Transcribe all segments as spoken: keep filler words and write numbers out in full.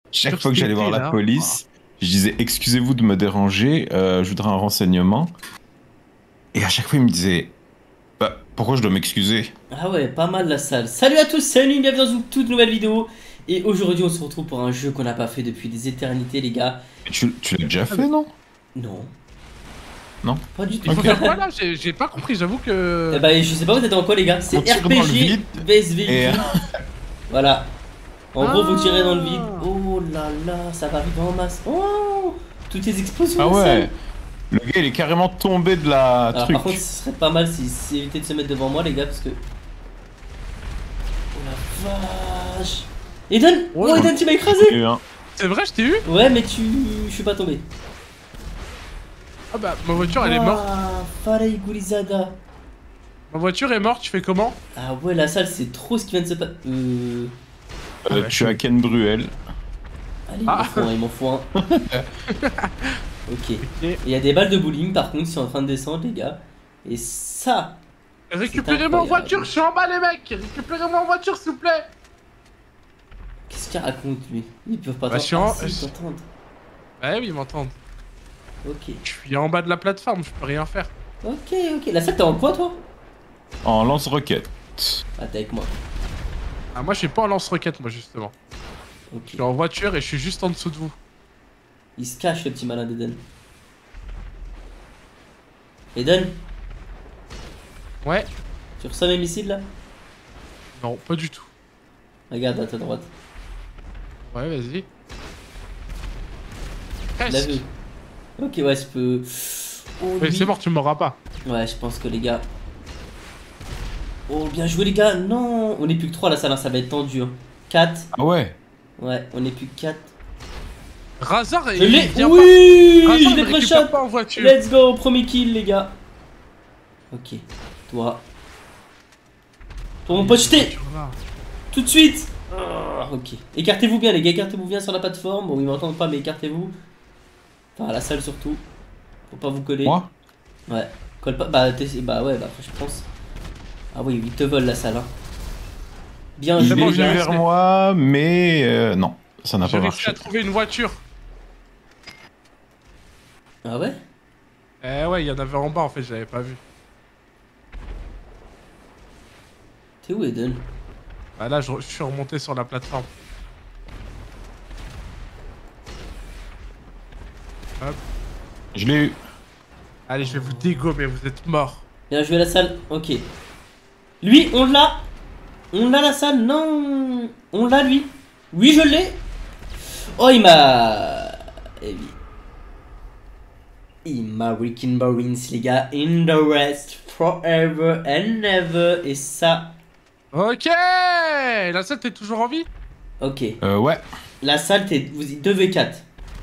Chaque fois que j'allais voir la police, je disais excusez-vous de me déranger, euh, je voudrais un renseignement. Et à chaque fois, il me disait bah, pourquoi je dois m'excuser? Ah ouais, pas mal la salle. Salut à tous, c'est Aline, bienvenue dans une toute nouvelle vidéo. Et aujourd'hui, on se retrouve pour un jeu qu'on n'a pas fait depuis des éternités, les gars. Mais tu tu l'as déjà fait, non? Non. Non. Pas du tout. Il faut faire quoi là? J'ai pas compris, j'avoue que. Eh bah, je sais pas, vous êtes dans quoi, les gars? C'est On tire dans le R P G vide, V S V. et- Voilà. En gros, vous tirez dans le vide. Ah. Oh là là, ça va arriver en masse. Oh, toutes les explosions. Ah de ouais. salle. Le gars, il est carrément tombé de la Alors, truc. par contre, ce serait pas mal si, si éviter de se mettre devant moi, les gars, parce que. Oh la vache. Eden! Ouais, Oh, non. Eden, tu m'as écrasé! Et un. C'est vrai, je t'ai eu? Ouais, mais tu. Je suis pas tombé. Ah bah, ma voiture elle est morte. Ah, Farei Gurizada. Ma voiture est morte, tu fais comment? Ah ouais, la salle, c'est trop ce qui vient de se passer. Euh. Euh, tu as Ken Bruel. Allez, Ah. il m'en faut un, il m'en faut un. Ok. Et Il y a des balles de bowling par contre qui sont en train de descendre, les gars. Et ça. récupérez-moi en incroyable. voiture, je suis en bas les mecs! Récupérez-moi en voiture s'il vous plaît! Qu'est-ce qu'il raconte lui? Ils peuvent pas Bah, je suis en- t'entendre. Ah, si, ils t'entendent. Ouais, oui, ils m'entendent. Ok. Je suis en bas de la plateforme, je peux rien faire. Ok, ok. La salle, t'es en quoi toi? En lance-roquette. Ah, t'es avec moi. Ah, moi je suis pas en lance-roquette, moi justement. Je Ok. suis en voiture et je suis juste en dessous de vous. Il se cache le petit malin d'Eden. Eden, Ouais? tu reçois mes missiles là? Non, pas du tout. Regarde à ta droite. Ouais, vas-y. Tu l'as Presque. vu? Ok, ouais, je peux. Oh, Mais lui. c'est mort, tu m'auras pas. Ouais, je pense que les gars. Oh, bien joué, les gars. Non, on est plus que trois la salle, hein, ça va être tendu. Hein. quatre. Ah ouais. Ouais, on est plus que quatre. Razor, Je il l'ai. vient Oui, pas. Razor, je il l'ai récupère pré-shot. pas en voiture. Let's go, premier kill, les gars. Ok, toi. Toi, mon pote, jeté. Tout de suite. Ah, ok. Écartez-vous bien, les gars, écartez-vous bien sur la plateforme. Bon, ils m'entendent pas, mais écartez-vous. Enfin, à la salle surtout. Faut pas vous coller. Moi? Ouais. Colle pas. Bah, t'es- bah ouais, bah après, je pense. Ah oui, ils te volent la salle, hein. Bien Il joué, est bon, les j'ai venu gars. réussi. vers moi, mais euh, non, ça n'a J'ai pas réussi marché. à trouver une voiture. Ah ouais? Eh ouais, il y en avait en bas en fait, je l'avais pas vu. T'es où, Eden? Bah là, je, je suis remonté sur la plateforme. Hop. Je l'ai eu. Allez, je vais vous dégommer, vous êtes morts. Bien joué la salle, ok. Lui, on l'a. On l'a la salle, non. On l'a lui. Oui, je l'ai. Oh, il m'a. Eh oui. Il m'a Wrecking Marines, les gars. In the rest, forever and never. Et ça. Ok. La salle, t'es toujours en vie? Ok. Euh, ouais. La salle, t'es vous deux v quatre.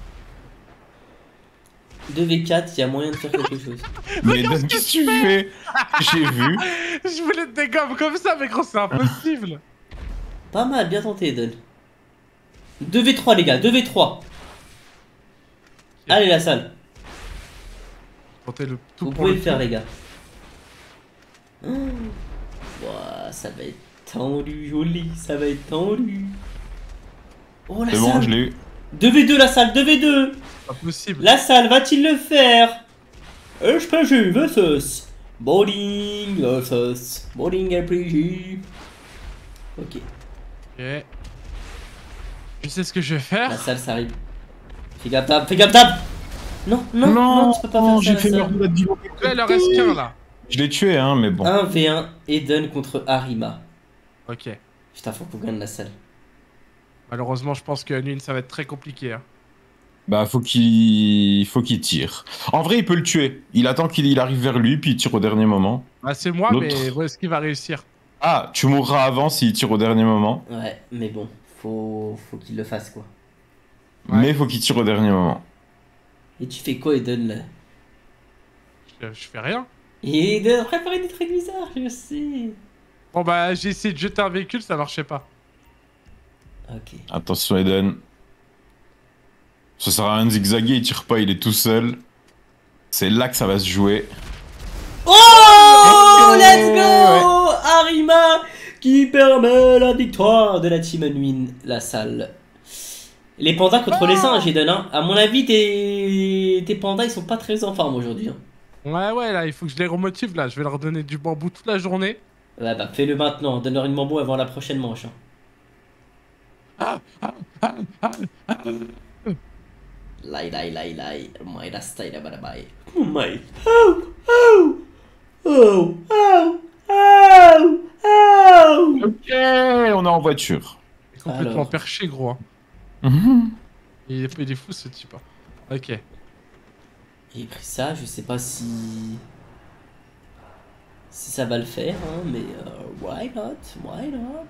deux v quatre, il y a moyen de faire quelque chose. Mais qu'est-ce que tu fais? J'ai vu. Je voulais te dégommer comme ça, mais gros, c'est impossible. Pas mal, bien tenté, Eden. deux v trois, les gars, deux v trois. Allez, la salle. Tentez le tout Vous pour pouvez le le faire, tout. les gars. Oh. Ouah, ça va être tendu, joli, ça va être tendu. Oh, la C'est bon, salle. je l'ai eu. deux v deux, la salle, deux v deux. Pas possible. La salle, va-t-il le faire? R P G versus Bowling versus Bowling R P G. Ok, Ok. Je sais ce que je vais faire. la salle, ça arrive. Fais gaffe, tape, fais gaffe, tape. Non, non, non, tu peux pas faire ça, j'ai la fait salle. merde la divo. Là, il en reste qu'un là. Je l'ai tué, hein, mais bon. un v un, Eden contre Arima. Ok. Putain, faut qu'on gagne la salle. Malheureusement, je pense que Nune, ça va être très compliqué. Hein. Bah, faut qu'il faut qu'il tire. En vrai, il peut le tuer. Il attend qu'il il arrive vers lui, puis il tire au dernier moment. Bah, c'est moi, L'autre. mais bon, est-ce qu'il va réussir? Ah, tu mourras avant s'il tire au dernier moment. Ouais, mais bon, faut, faut qu'il le fasse, quoi. Ouais. Mais faut qu'il tire au dernier moment. Et tu fais quoi, Eden, là? Je, je fais rien. Et Eden a préparé des trucs bizarres, je sais. Bon, bah, j'ai essayé de jeter un véhicule, ça marchait pas. Ok. Attention, Eden. Ça sert à rien de zigzaguer, il tire pas, il est tout seul. C'est là que ça va se jouer. Oh, let's go, Arima qui permet la victoire de la team Unwin, la salle. Les pandas contre ah les singes, Eden. Hein. À mon avis, tes... tes pandas, ils sont pas très en forme aujourd'hui. Hein. Ouais, ouais, là, il faut que je les remotive, là. Je vais leur donner du bambou toute la journée. Ouais, bah, fais-le maintenant. Donne-leur une bambou avant la prochaine manche. Hein. Ah, ah, ah, ah, ah. Lai, lai, lai, lai. My last style, bye bye. Oh my. Oh, oh, oh, oh, oh, oh. Ok, on est en voiture. Il est complètement Alors. perché, gros. Hein. Mm-hmm. il, est, il est fou, ce type. Ok. J'ai pris ça, je sais pas si... Si ça va le faire, hein, mais... Uh, why not? Why not?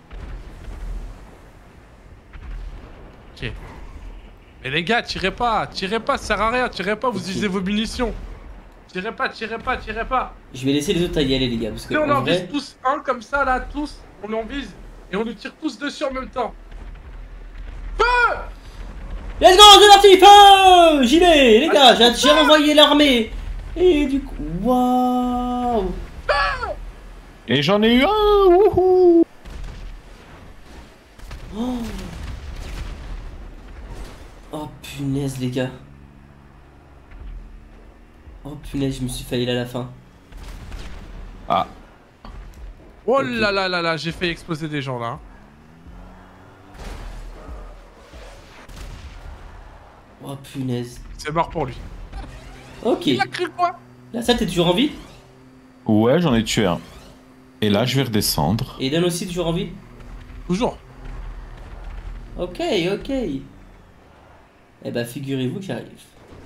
Ok. Mais les gars, tirez pas, tirez pas, ça sert à rien, tirez pas, vous okay. utilisez vos munitions. Tirez pas, tirez pas, tirez pas. Je vais laisser les autres y aller, les gars, parce que... Si on en vrai... vise tous un comme ça, là, tous, on en vise, et on nous tire tous dessus en même temps. Feu! Let's go, c'est parti, feu! J'y vais, les gars, j'ai renvoyé l'armée. Et du coup... Waouh! Et j'en ai eu un, wouhou! Oh. Oh punaise les gars. Oh punaise, je me suis failli à la fin. Ah. Oh okay. là là là là, j'ai fait exploser des gens là. Oh punaise. C'est mort pour lui. Ok. Il a cru quoi? Là ça t'es toujours en vie? Ouais, j'en ai tué un. Et là je vais redescendre. Et Dan aussi toujours en vie? Toujours. Ok, ok. Eh bah figurez-vous que j'arrive.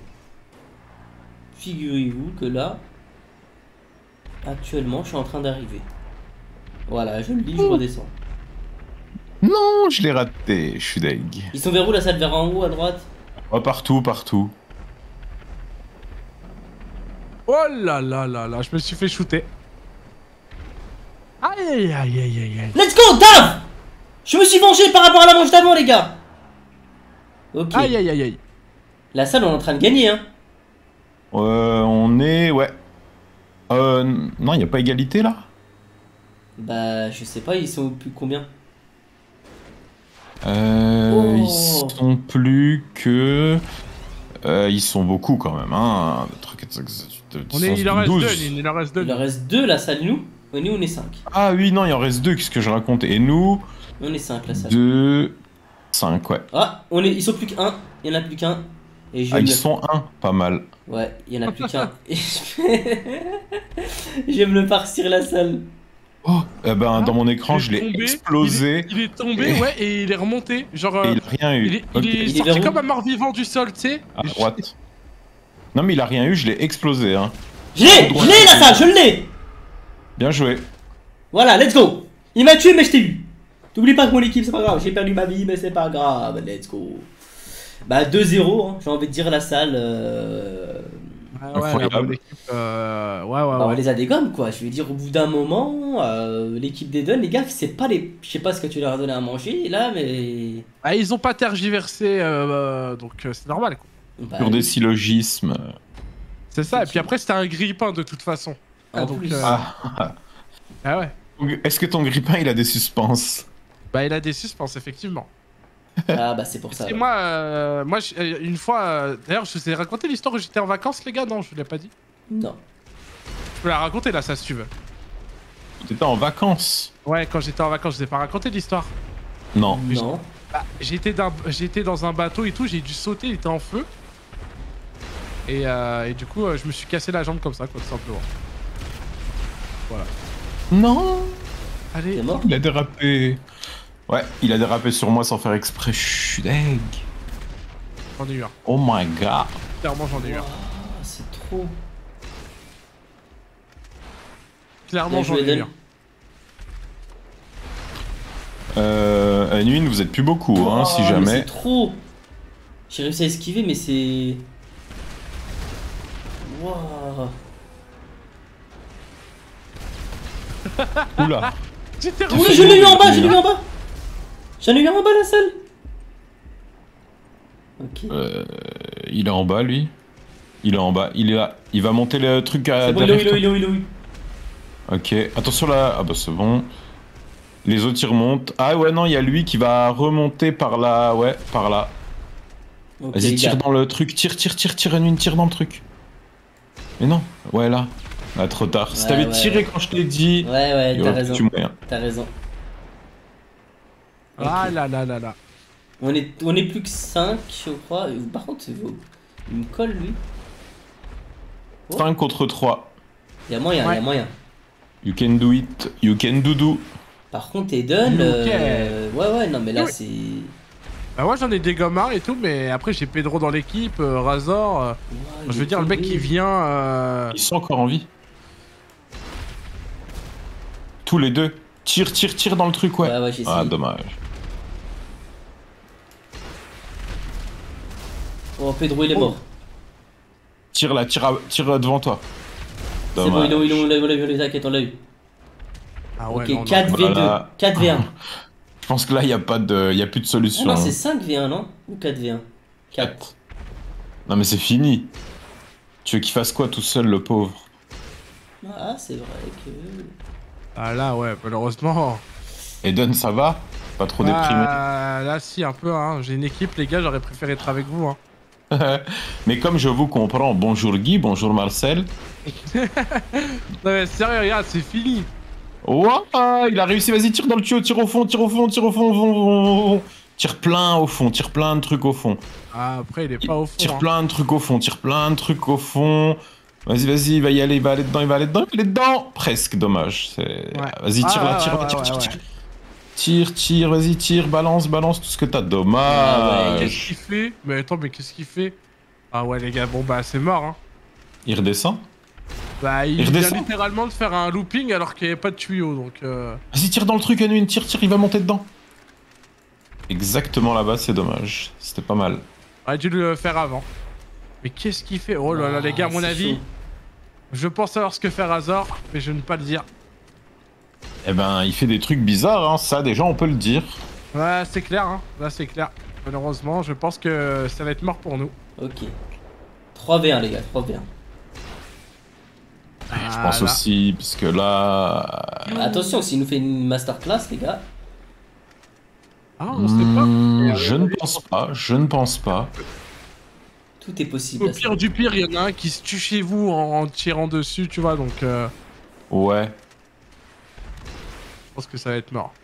Figurez-vous que là, actuellement, je suis en train d'arriver. Voilà, je le dis, je redescends. Non, je l'ai raté, je suis deg. Ils sont vers où la salle? Vers en haut, à droite? Oh, partout, partout. Oh là là là là, je me suis fait shooter. Aïe aïe aïe aïe aïe. Let's go, Dave! Je me suis vengé par rapport à la manche d'avant, les gars. Ok. Aïe aïe aïe aïe. La salle, on est en train de gagner, hein. Euh, on est... Ouais. Euh... Non, il n'y a pas égalité, là? Bah, je sais pas, ils sont plus combien? Euh... Oh. Ils sont plus que... Euh, ils sont beaucoup, quand même, hein. On est... Il en reste deux, il en reste deux. Il en reste deux, la salle, nous. Et nous, on est cinq. Ah oui, non, il en reste deux, qu'est-ce que je raconte? Et nous... On est cinq, la salle. deux... cinq, ouais. Ah, on est... ils sont plus qu'un. Il y en a plus qu'un. Et je ah, ils le... sont un, pas mal. Ouais, il y en a plus qu'un. Je vais me le farcir la salle. Oh, eh ben, ah, dans mon écran, je l'ai explosé. Il est, il est tombé, et... ouais, et il est remonté. Genre. Euh, et il a rien eu. Il est, okay. il est il sorti est comme un mort-vivant du sol, tu sais. À droite. Non, mais il a rien eu, je l'ai explosé, hein. Je l'ai, je l'ai la salle, je l'ai. Bien joué. Voilà, let's go. Il m'a tué, mais je t'ai eu. T'oublies pas que mon équipe, c'est pas grave. J'ai perdu ma vie, mais c'est pas grave. Let's go. Bah deux zéro, hein, j'ai envie de dire la salle. Euh... Ah ouais, la bonne équipe, euh... ouais, ouais, bah, ouais. on les a dégomme quoi. Je veux dire, au bout d'un moment, euh, l'équipe d'Eden, les gars, c'est pas les. Je sais pas ce que tu leur as donné à manger là, mais. Ah, ils ont pas tergiversé, euh, donc euh, c'est normal quoi. Bah, Sur oui. des syllogismes. C'est ça, et puis après c'était un grille-pain de toute façon. En ah, donc, plus. Euh... Ah. ah ouais. Est-ce que ton grille-pain il a des suspens? Bah il a des suspens, effectivement. Ah bah c'est pour ça. Et moi, euh, moi une fois, euh, d'ailleurs je vous ai raconté l'histoire où j'étais en vacances les gars, non je vous l'ai pas dit? Non. Je peux la raconter là ça si tu veux. T'étais en vacances? Ouais, quand j'étais en vacances je vous ai pas raconté l'histoire. Non. Non. Bah, j'étais dans un bateau et tout, j'ai dû sauter, il était en feu. Et, euh, et du coup euh, je me suis cassé la jambe comme ça quoi tout simplement. Voilà. Non. Allez, mort. Il a dérapé. Ouais, il a dérapé sur moi sans faire exprès. Je suis deg. J'en ai eu un. Oh my god. Clairement, j'en ai eu un. C'est trop. Clairement, j'en ai eu un. Euh. Anwin, vous êtes plus beaucoup, oh, hein, si jamais. C'est trop. J'ai réussi à esquiver, mais c'est. Waouh. Oula. Oui, je l'ai eu en bas, je l'ai eu en bas. J'en ai eu en bas la salle. Ok. Euh, il est en bas lui. Il est en bas. Il est là. Il va monter le truc à. C'est bon, il est où, il est où, il est où, il est où. Ok. Attention là. Ah bah c'est bon. Les autres ils remontent. Ah ouais non, il y a lui qui va remonter par là. Ouais, par là. Okay, Vas-y, tire gars. dans le truc. Tire, tire, tire, tire, Unwin, tire dans le truc. Mais non. Ouais, là. Là, trop tard. Si Ouais, t'avais ouais, tiré ouais. quand je t'ai dit... Ouais, ouais, il y t'as aurait raison. plus moyen. T'as raison. Ah Ok. là là là là. On est, on est plus que cinq, je crois. Par contre, c'est beau. Il me colle, lui. Oh. cinq contre trois. Il y a moyen, il Ouais. y a moyen. You can do it. You can do do. Par contre, Eden, Ok. euh, ouais, ouais, non, mais là, Oui. c'est... Bah moi j'en ai des gommards et tout, mais après j'ai Pedro dans l'équipe, euh, Razor. euh, Ouais, il je veux est dire, le mec tombé. qui vient. Euh... Ils sont encore en vie. Tous les deux. Tire, tire, tire dans le truc, ouais. Ouais, ouais, j'ai Ah, essayé. dommage. Oh, Pedro, il est Oh. mort. Tire là, tire, à- tire devant toi. C'est bon, Dommage. il est où, il est où, on l'a eu, on l'a eu, on l'a eu, t'inquiète, on l'a eu. Ah ouais, Ok, non, non. quatre v deux. Voilà. quatre v un. Je pense que là, il n'y a, pas de... y a plus de Ah solution. non, hein. c'est cinq v un, non? Ou quatre v un? quatre. Non, mais c'est fini. Tu veux qu'il fasse quoi tout seul, le pauvre? Ah, c'est vrai que... Ah là ouais, malheureusement. Eden, ça va? Pas trop déprimé? Ah, là si, un peu, hein. J'ai une équipe, les gars, j'aurais préféré être avec vous. Hein. Mais comme je vous comprends, bonjour Guy, bonjour Marcel. Non mais sérieux, regarde, c'est fini. Ouah, il a réussi, vas-y, tire dans le tuyau, tire au fond, tire au fond, tire au fond, au fond, au fond. Tire plein au fond, tire plein de trucs au fond. Ah, après, il est pas au fond. Tire hein. plein de trucs au fond, tire plein de trucs au fond. Vas-y, vas-y, il va y aller, il va aller dedans, il va aller dedans, il va aller dedans. Presque, dommage. c'est- Vas-y, tire Ah, là, ouais, tire là, ouais, tire, ouais, tire, ouais. tire. Tire, tire, vas-y, tire, balance, balance tout ce que t'as. Ah ouais, Dommage. Qu'est-ce qu'il fait? Mais attends, mais qu'est-ce qu'il fait? Ah ouais, les gars, bon bah c'est mort. Hein. Il redescend. Bah, il, Il vient redescend. littéralement de faire un looping alors qu'il n'y avait pas de tuyau, donc... Euh... Vas-y, tire dans le truc, Anouine, tire, tire, il va monter dedans. Exactement là-bas, c'est dommage. C'était pas mal. J'aurais dû le faire avant. Mais qu'est-ce qu'il fait? Oh là là, les gars, à mon c'est avis, chaud. je pense savoir ce que fait Razor, mais je ne peux pas le dire. Eh ben, il fait des trucs bizarres, hein. Ça, déjà, on peut le dire. Ouais, c'est clair, hein. Là, c'est clair. Malheureusement, je pense que ça va être mort pour nous. Ok. trois v un, les gars, trois v un. Je pense Voilà. aussi, parce que là... Attention, s'il nous fait une masterclass, les gars. Ah, on sait pas. Hmm, je ne pense pas, je ne pense pas. Tout est possible. Au là, pire ça. du pire, il y en a un qui se tue chez vous en, en tirant dessus, tu vois, donc euh, Ouais. je pense que ça va être mort.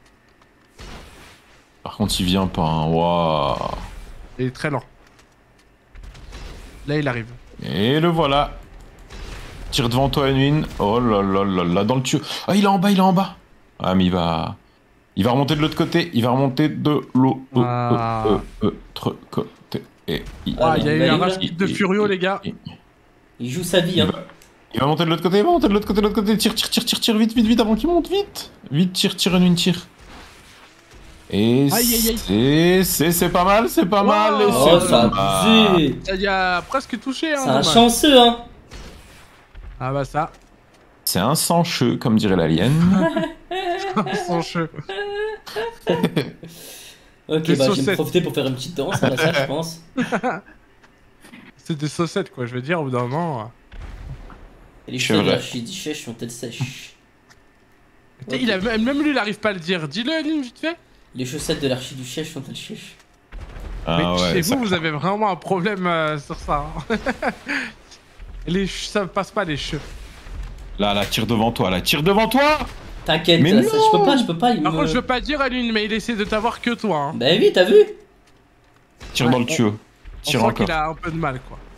Par contre, il vient pas, hein. Waouh. Il est très lent. Là, il arrive. Et le voilà. Tire devant toi, Anouine. Oh là là là là, dans le tuyau. Ah, il est en bas, il est en bas. Ah, mais il va... Il va remonter de l'autre côté. Il va remonter de l'autre Ah. côté. Et il... Ah, il y a il eu va un aller rage là. de Furio, les gars. Il joue sa vie, Il hein. va... il va monter de l'autre côté, il va monter de l'autre côté, de l'autre côté. Tire, tire, tire, tire, tire, vite, vite, vite, avant qu'il monte, vite. Vite, tire, tire, Anouine, tire. Et Aïe, aïe, aïe. c'est... C'est c'est pas mal, c'est pas Wow. mal. et Oh, c'est ça pas a mal. abusé. Il a presque touché, hein. C'est un dommage. chanceux, hein. Ah bah ça, C'est un sans-cheux, comme dirait l'alien. sans cheveux. Ok, Des bah je vais me saucettes. profiter pour faire une petite danse à la salle, je pense. C'est des saucettes, quoi. Je veux dire, au bout d'un moment... Et les C'est cheveux de vrai. l'archiduchesse sont-elles sèches? euh. Il a, même lui, il arrive pas à le dire. Dis-le, Aline, vite fait. Les chaussettes de l'archiduchesse sont-elles sèches? Ah Mais ouais, chez ça- vous, vous avez vraiment un problème euh, sur ça. Hein. Les ch- ça passe pas, les cheveux. Là, là, tire devant toi, là, tire devant toi. T'inquiète, Mais ça, non je peux pas, je peux pas, il Par me... contre, je veux pas dire à Lune, mais il essaie de t'avoir que toi. Hein. Bah oui, t'as vu? Tire Ouais, dans le on- tuyau. On Tire sent encore. qu'il a un peu de mal, quoi.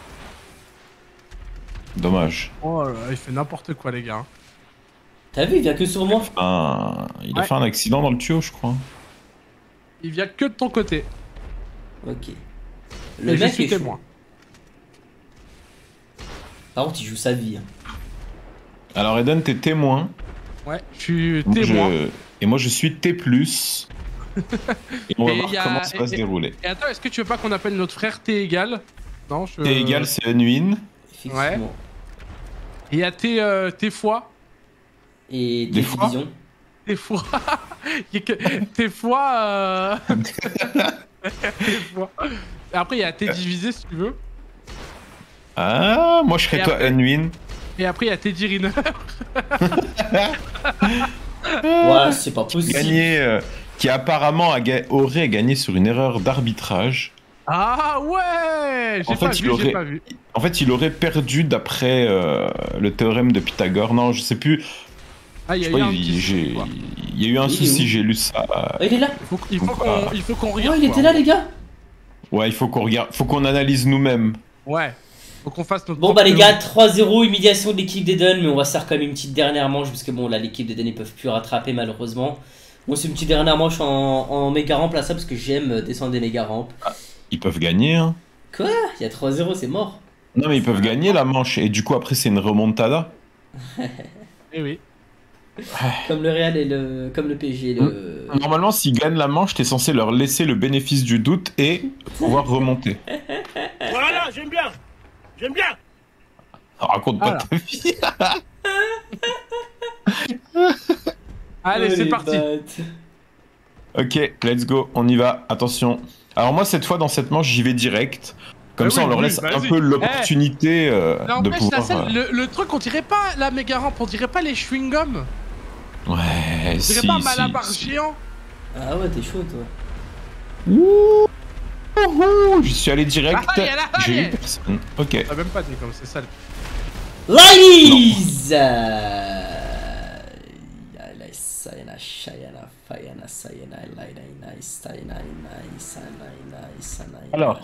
Dommage. Oh là là, il fait n'importe quoi, les gars. T'as vu, il vient que sur moi. Ah, il a Ouais. fait un accident dans le tuyau, je crois. Il vient que de ton côté. Ok. Le Le je mec suis est chaud. témoin. Par contre, il joue sa vie. Hein. Alors, Eden, t'es témoin. Ouais, je suis Moi, témoin. je- Et moi, je suis T plus. Et on va Et voir y a- comment ça va et- se et- dérouler. Et attends, est-ce que tu veux pas qu'on appelle notre frère T égal? Non, je... T égal, c'est Anouine. Effectivement. Et il y a T, euh, T fois. Et Des des fois divisions. T fois. Il y a que... T fois. Euh... T fois. Et après, il y a T divisé si tu veux. Ah, moi, je serais Et toi, après- Anouine. Et après, il y a Teddy Riner. Ouais, c'est pas possible. Gagné, euh, qui apparemment a ga- aurait gagné sur une erreur d'arbitrage. Ah ouais. J'ai En fait, pas il vu, aurait- j'ai pas vu. En fait, il aurait perdu d'après euh, le théorème de Pythagore. Non, je sais plus. Ah, il y Je a sais eu pas, un il, petit j'ai- souci, quoi. il y a eu un Il est souci, où j'ai lu ça. Ah, il est là. Il faut, il faut Donc, qu'on euh, il faut qu'on Oh, regarde. il quoi. était là, les gars. Ouais, il faut qu'on regarde, faut qu'on analyse nous-mêmes. Ouais. Faut qu'on fasse notre Bon bah propre les gars, théorie. trois zéro, humiliation de l'équipe d'Eden, mais on va se faire quand même une petite dernière manche, parce que bon là l'équipe d'Eden ils peuvent plus rattraper malheureusement. Bon c'est une petite dernière manche en, en méga rampe là ça, parce que j'aime descendre des méga rampes. Ils peuvent gagner, hein. Quoi? Il y a trois zéro, c'est mort. Non, mais ils peuvent gagner la manche. Et du coup, après, c'est une remontada. Eh oui. Comme le Real et le, comme le P S G. Le... Normalement, s'ils gagnent la manche, t'es censé leur laisser le bénéfice du doute et pouvoir remonter. Voilà, j'aime bien. J'aime bien. Raconte pas Voilà. ta vie. Allez, Oh, c'est les parti. battes. Ok, let's go, on y va. Attention. Alors moi, cette fois, dans cette manche, j'y vais direct. Comme Ah ça, oui, on leur oui, laisse un vas-y. peu l'opportunité euh, de N'empêche, la pouvoir... selle, euh, le, le truc, on dirait pas la méga rampe, on dirait pas les chewing-gums. Ouais, On dirait si, pas un si, malabar si. géant. Ah ouais, t'es chaud toi. Ouh, ouh, j'y suis allé direct. Ah, il y a la- J'ai il y eu a- personne. Ok. T'as même pas dit comme c'est ça. le- Ladies! Yala, sayana, shayana, fayana, sayana, laina, ina, sayana, ina, isana, ina, isana, ina. Alors.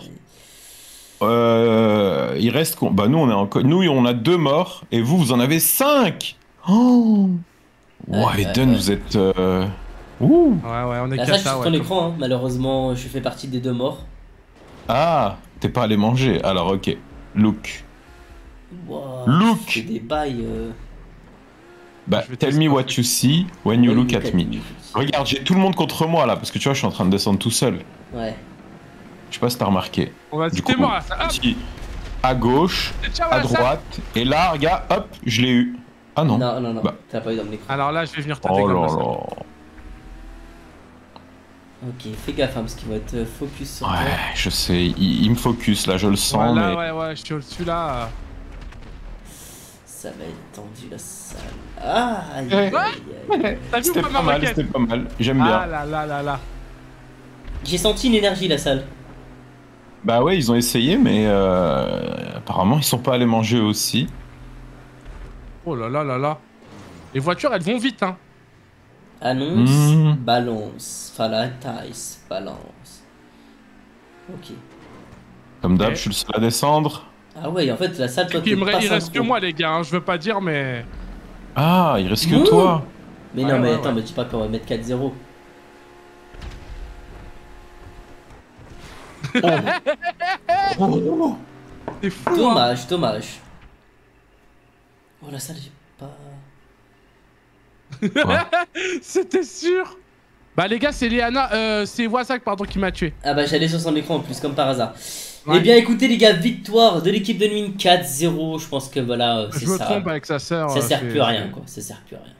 Euh, il reste... qu'on- Bah nous, on est encore... Nous, on a deux morts. Et vous, vous en avez cinq. Oh. Ouais, Ouais, ouais, Eden, ouais. vous êtes... euh, Ouh. Ouais, ouais, on est Là, qu'à ça, je suis ça, sur ouais. ton comme- écran, hein. Malheureusement, je fais partie des deux morts. Ah, t'es pas allé manger. Alors, ok. Look. Wow, Look. C'est des bails. Euh... Bah, Je vais tell tester me un what truc. you see when you Ouais, look look at at me. me. Regarde, j'ai tout le monde contre moi là, parce que tu vois, je suis en train de descendre tout seul. Ouais. Je sais pas si t'as remarqué. On va Du dire, t'es coup, mort là, ça. Hop, petit à gauche, ciao, à la salle. droite, et là, regarde, hop, je l'ai eu. Ah non. Non, non, non. Bah. T'as pas eu dans l'écran. Alors là, je vais venir tâter Oh comme là ça. là. Ok, fais gaffe, hein, parce qu'il va être euh, focus sur toi. Ouais, je sais, il, il me focus là, je le sens, Ouais, là, mais. ouais, ouais, je suis au-dessus là. Ça va être tendu la salle. Ah, aïe, Ouais. aïe, aïe, aïe. T'as vu ou C'était pas pas ma mal, requête? c'était pas mal. J'aime Ah bien. là là là là. J'ai senti une énergie la salle. Bah ouais, ils ont essayé, mais euh, apparemment, ils sont pas allés manger aussi. Oh là là là là. Les voitures, elles vont vite, hein. Annonce, Mmh. balance, falatize, balance. Ok. Comme d'hab, Ok. je suis le seul à descendre. Ah ouais, en fait, la salle, toi, t'es Il, me pas reste- il reste synchro. que moi, les gars, hein, je veux pas dire, mais. Ah, il reste que Ouh. toi. Mais Ouais, non, mais ouais, attends, ouais. mais dis pas qu'on va mettre quatre zéro. Oh. C'est fou, hein. Dommage, dommage. Oh, la salle, j'ai pas... Ouais. C'était sûr. Bah, les gars, c'est Léana, euh, c'est Wasak, pardon, qui m'a tué. Ah bah j'allais sur son écran en plus, comme par hasard. Ouais. Eh bien écoutez les gars, victoire de l'équipe de Nuin quatre zéro. Je pense que voilà, euh, c'est Je me ça. trompe avec sa sœur. Ça euh, sert c'est- plus à rien quoi, ça sert plus à rien.